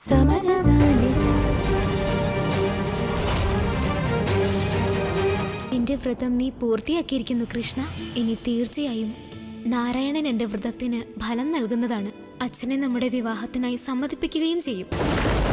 എന്റെ വ്രതം നീ പൂർത്തിയാക്കിയിരിക്കുന്നു കൃഷ്ണ. ഇനി തീർച്ചയായും നാരായണൻ എന്റെ വ്രതത്തിന് ഫലം നൽകുന്നതാണ്. അച്ഛനെ നമ്മുടെ വിവാഹത്തിനായി സമ്മതിപ്പിക്കുകയും ചെയ്യും.